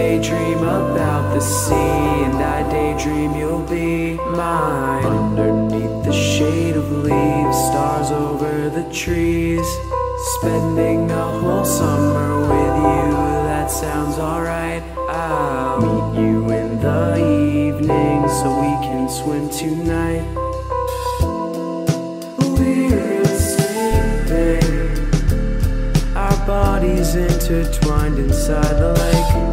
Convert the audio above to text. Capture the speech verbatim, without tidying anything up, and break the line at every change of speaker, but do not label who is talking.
daydream about the sea, and I daydream you'll be mine. Underneath the shade of leaves, stars over the trees, spending a whole summer with you, that sounds alright. I'll meet you in the evening so we can swim tonight. We're sleeping, our bodies intertwined inside the lake.